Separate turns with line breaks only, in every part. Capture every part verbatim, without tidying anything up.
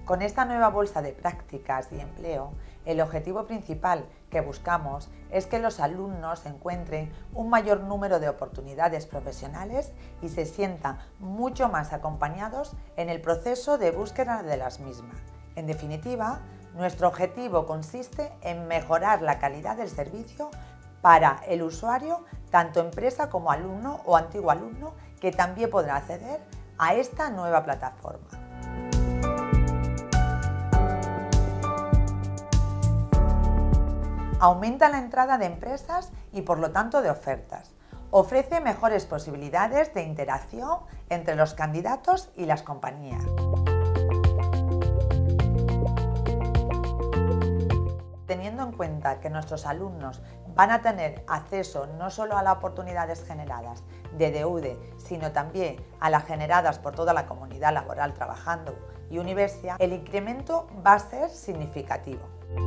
Con esta nueva bolsa de prácticas y empleo, el objetivo principal que buscamos es que los alumnos encuentren un mayor número de oportunidades profesionales y se sientan mucho más acompañados en el proceso de búsqueda de las mismas. En definitiva, nuestro objetivo consiste en mejorar la calidad del servicio para el usuario, tanto empresa como alumno o antiguo alumno, que también podrá acceder a esta nueva plataforma. Aumenta la entrada de empresas y por lo tanto de ofertas. Ofrece mejores posibilidades de interacción entre los candidatos y las compañías. Teniendo en cuenta que nuestros alumnos van a tener acceso no solo a las oportunidades generadas de D U D E, sino también a las generadas por toda la comunidad laboral trabajando y universidad, el incremento va a ser significativo.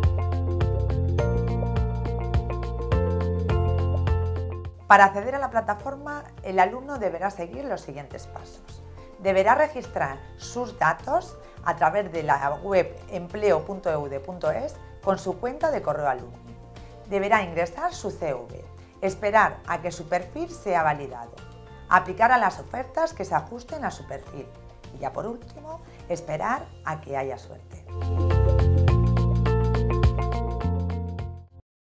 Para acceder a la plataforma, el alumno deberá seguir los siguientes pasos. Deberá registrar sus datos a través de la web empleo punto e u d e punto es con su cuenta de correo alumno. Deberá ingresar su C V, esperar a que su perfil sea validado, aplicar a las ofertas que se ajusten a su perfil y ya por último, esperar a que haya suerte.